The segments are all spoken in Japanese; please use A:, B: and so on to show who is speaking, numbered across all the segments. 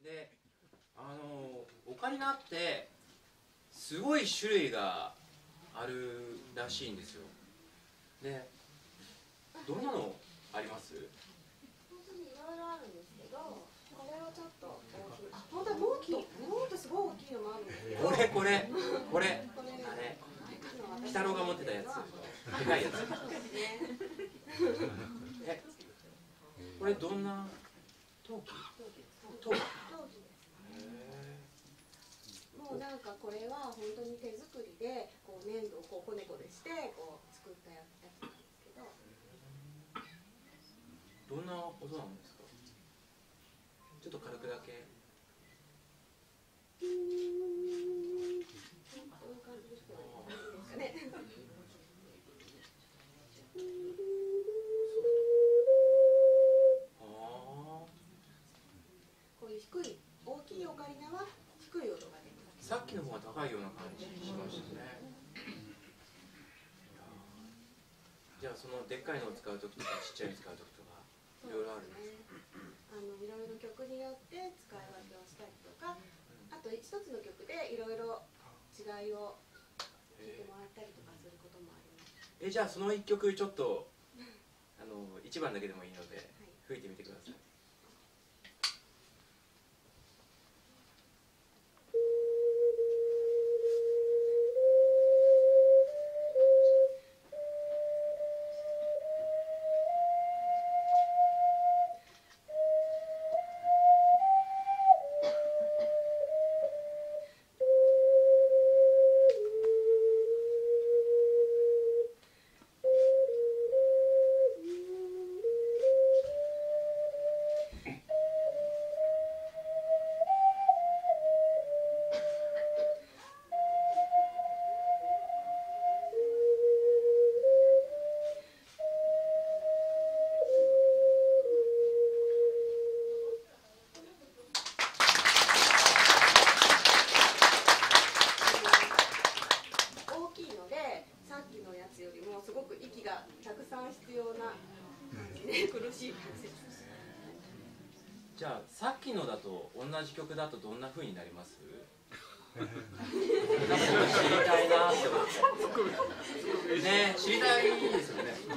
A: で、オカリナってすごい種類があるらしいんですよ。で、どんなのあります？
B: 本当にいろいろあるんですけど、これはちょっと大きい。本当はもっとすごい大きいのもあるんですけど。これあれ、鬼太郎が持ってたやつ、でかいやつ。
A: これどんな陶器？陶器です。
B: もうなんかこれは本当に手作りでこう粘土をこうこねこねしてこう作ったやつなんですけど。
A: どんな音なんですか？ちょっと軽くだけ。
B: どういう感じですかね。こういう低い大きいオカリナは低い音が出ます。
A: さっきの方が高いような感じしましたね。じゃあそのでっかいのを使うときとかちっちゃいのを使うときとかいろいろあるんですか？
B: いろいろ曲によって使い分けをしたりとか、あと一つの曲でいろいろ違いを聞いてもらったりとかすることもあります。
A: じゃあその一曲ちょっと1番だけでもいいので吹いてみてください。じゃあさっきのだと同じ曲だとどんな風になります？なんかちょっと知りたいなって思ってね、知りたいですよね。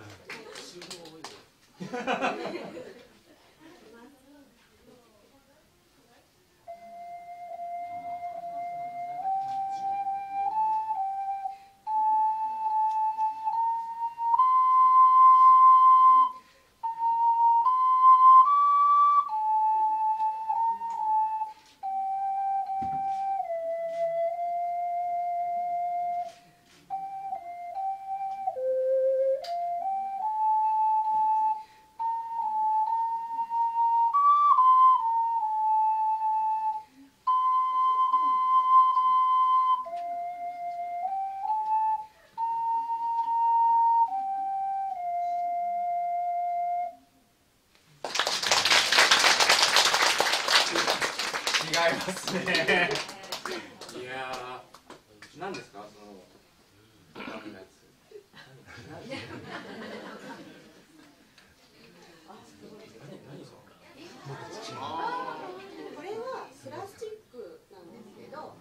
A: 違いますね。いやー、何ですかその他のやつ。
B: これはプラスチックなんですけど、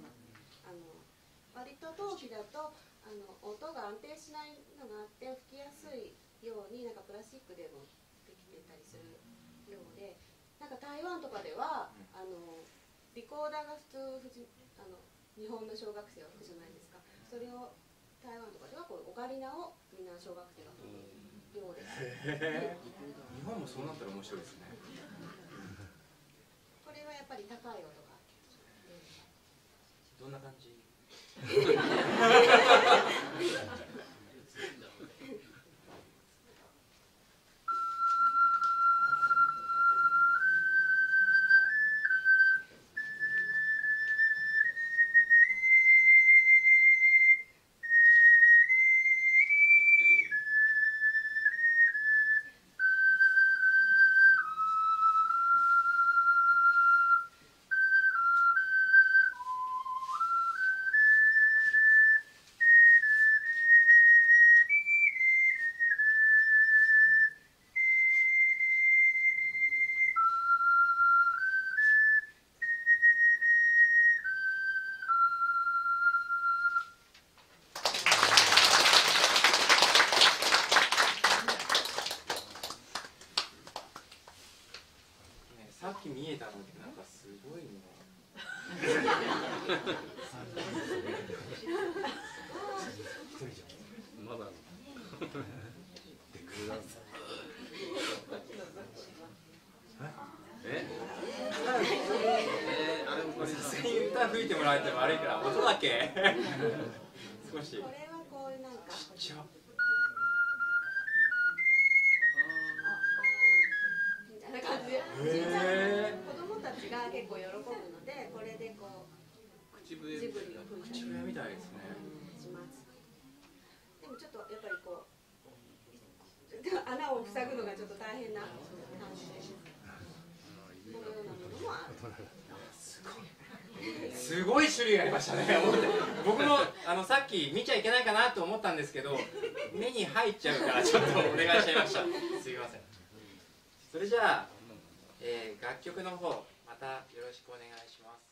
B: 割と陶器だと音が安定しないのがあって吹きやすいようになんかプラスチックでもできてたりするようで、なんか台湾とかではリコーダーが普通日本の小学生は吹くじゃないですか。それを台湾とかではこうオカリナをみんな小学生が吹くようです。
A: 日本もそうなったら面白いですね。
B: これはやっぱり高い音が。
A: どんな感じ？ さっき見えたのになんかすごいの
C: まだ
A: さすがに歌吹いてもらえても悪いから音だけ少し
B: これはこういうなんか
A: ちっちゃ
B: みたいな感じで、ちっちゃい子供たちが結構喜ぶので、これでこうジブリを吹いたり
A: 口笛みたいですね。
B: します。でもちょっとやっぱりこう穴を塞ぐのがちょっと大変な感じです。このようなものもある。
A: すごい種類ありましたね。僕もさっき見ちゃいけないかなと思ったんですけど、目に入っちゃうからちょっとお願いしちゃいました。すいません。それじゃあ、楽曲の方またよろしくお願いします。